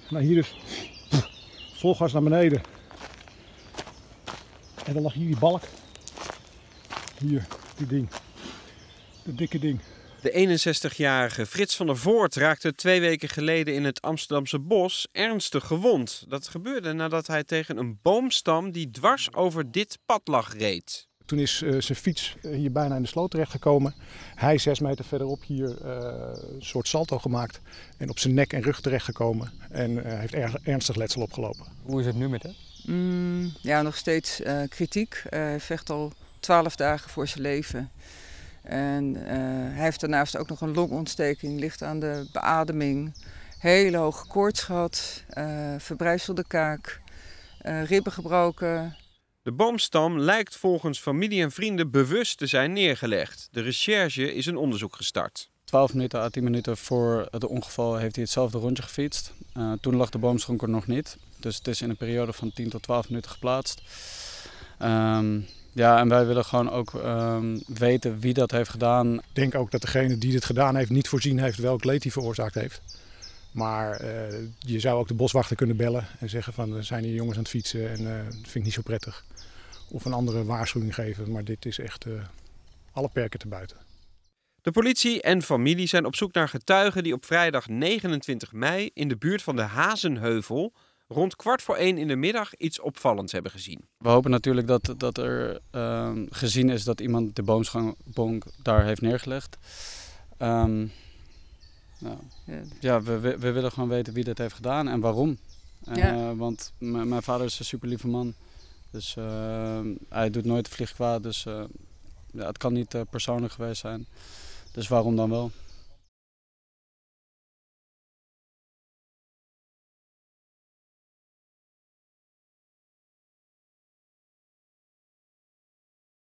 Nou, hier is vol gas naar beneden. En dan lag hier die balk. Hier, dit ding. Dat dikke ding. De 61-jarige Frits van der Voort raakte 2 weken geleden in het Amsterdamse bos ernstig gewond. Dat gebeurde nadat hij tegen een boomstam die dwars over dit pad lag reed. Toen is zijn fiets hier bijna in de sloot terechtgekomen. Hij 6 meter verderop hier een soort salto gemaakt. En op zijn nek en rug terechtgekomen. En heeft ernstig letsel opgelopen. Hoe is het nu met hem? Ja, nog steeds kritiek. Hij vecht al 12 dagen voor zijn leven. En hij heeft daarnaast ook nog een longontsteking, ligt aan de beademing. Hele hoge koorts gehad, verbrijzelde kaak, ribben gebroken. De boomstam lijkt volgens familie en vrienden bewust te zijn neergelegd. De recherche is een onderzoek gestart. 12 minuten à 10 minuten voor het ongeval heeft hij hetzelfde rondje gefietst. Toen lag de boomschonker nog niet. Dus het is in een periode van 10 tot 12 minuten geplaatst. Ja, en wij willen gewoon ook weten wie dat heeft gedaan. Ik denk ook dat degene die dit gedaan heeft niet voorzien heeft welk leed hij veroorzaakt heeft. Maar je zou ook de boswachter kunnen bellen en zeggen van er zijn hier jongens aan het fietsen en dat vind ik niet zo prettig. Of een andere waarschuwing geven, maar dit is echt alle perken te buiten. De politie en familie zijn op zoek naar getuigen die op vrijdag 29 mei in de buurt van de Hazenheuvel rond 1:15 in de middag iets opvallends hebben gezien. We hopen natuurlijk dat er gezien is dat iemand de boomschonk daar heeft neergelegd. Ja, we willen gewoon weten wie dat heeft gedaan en waarom. Want mijn vader is een super lieve man. Dus hij doet nooit vlieg kwaad. Dus ja, het kan niet persoonlijk geweest zijn. Dus waarom dan wel?